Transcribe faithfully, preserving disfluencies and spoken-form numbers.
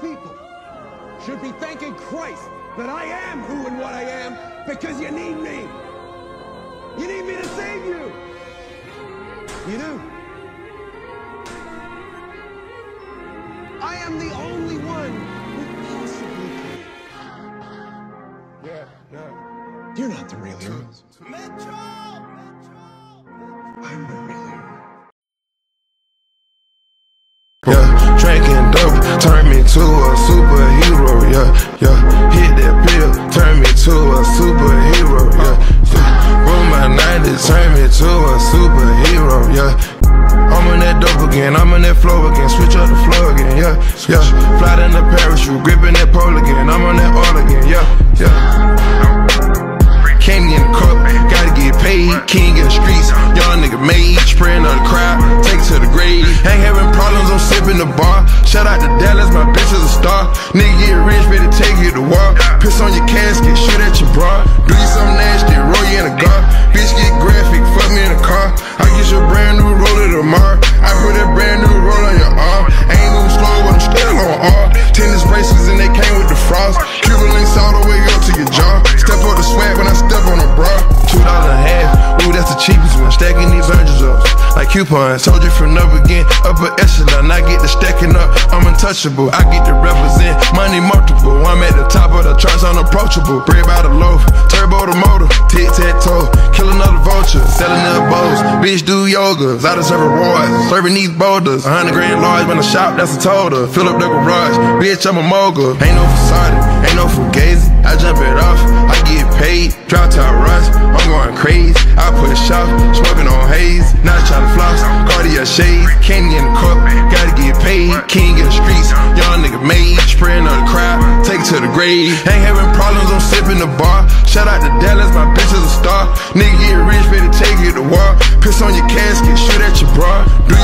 people should be thanking Christ that I am who and what I am, because you need me. You need me to save you. You do. I am the only one who possibly can. Yeah, no. You're not the real hero. Metro! I'm the real hero. Yeah, drinking dope turned me to a superhero. Yeah, yeah, hit that pill, turned me to a superhero. Yeah, yeah. Roll my nineties, turned me to a superhero. Yeah, I'm on that dope again, I'm on that flow again, switch up the flow again. Yeah, yeah, fly in the parachute, gripping that pole again, I'm on that all again. Yeah, yeah. Came in the cup, gotta get paid, king in the streets, young nigga made, spraying on the crowd, take it to the grave. Ain't having problems, I'm sipping the bar. Shout out to Dallas, my bitch is a star. Nigga get rich, better take you to war. Piss on your casket, shoot at your bra. Do you something nasty, roll you in a car. Bitch get graphic, fuck me in the car. I get you a brand new roller tomorrow. I put that brand new roll on your arm. Ain't moving slow, but I'm still on R. Tennis bracelets and they came with the frost. Cuban links all the way up to your jaw. Step up the swag when I step on a bra. Two dollars and a half, ooh, that's the cheapest one. Stacking these hundreds up like coupons. Told you from up again, upper echelon. I get the stacking up, I'm untouchable. I get to represent money multiple. I'm at the top of the charts, unapproachable. Bread by the loaf, turbo the motor, tic tac toe, kill another vulture, selling their bowls. Bitch do yoga, I deserve rewards. Serving these boulders, a hundred grand large when I shop, that's a total. Fill up the garage, bitch, I'm a mogul. Ain't no facade, ain't no fugazi. I jump it off, I get paid. Drop top rush, I'm going crazy. I push off, smoking on haze. Not trying to floss, Cartier shades. Candy in the cup, gotta get paid. King in the streets, young nigga made. Spraying on the crowd, take it to the grave. Ain't having problems, I'm sipping the bar. Shout out to Dallas, my bitch is a star. Nigga get rich, better take you to war. Piss on your casket, shoot at your bra. Do